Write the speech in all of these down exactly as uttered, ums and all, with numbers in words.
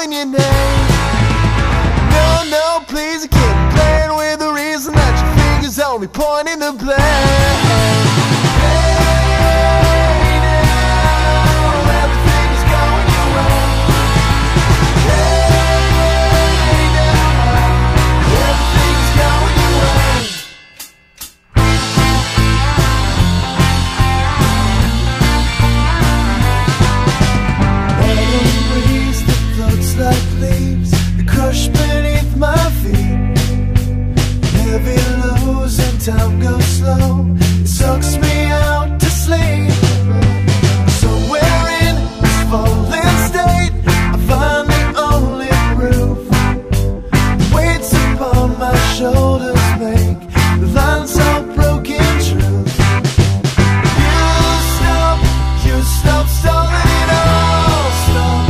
controlling your name. No, no, please, you can't be playing with the reason that your fingers only pointing the blame. Like leaves that crush beneath my feet, heavy lows and time goes slow. It sucks me out to sleep. Somewhere in this fallen state, I find the only proof. The weights upon my shoulders make the lines of broken truth. You stop, you stop stalling it all. Stop.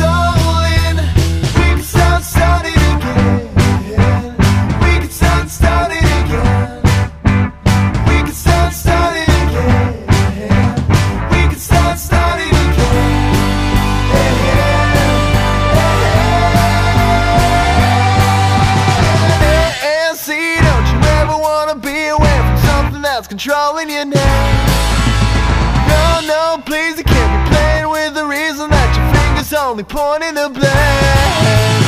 Controlling your name. No, no, please, you can't be playing with the reason that your fingers only pointing the blame.